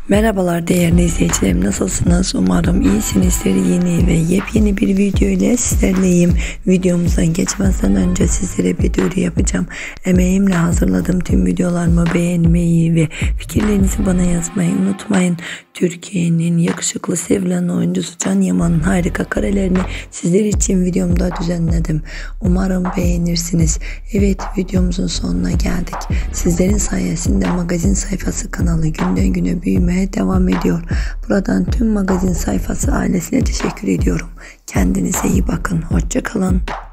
Merhabalar değerli izleyicilerim, nasılsınız? Umarım iyisinizdir. Yeni ve yepyeni bir video ile sizlerleyim. Videomuza geçmeden önce sizlere bir duyuru yapacağım. Emeğimle hazırladığım tüm videolarımı beğenmeyi ve fikirlerinizi bana yazmayı unutmayın. Türkiye'nin yakışıklı sevilen oyuncusu Can Yaman'ın harika karelerini sizler için videomda düzenledim. Umarım beğenirsiniz. Evet, videomuzun sonuna geldik. Sizlerin sayesinde magazin sayfası kanalı günden güne büyümeye devam ediyor. Buradan tüm magazin sayfası ailesine teşekkür ediyorum. Kendinize iyi bakın. Hoşça kalın.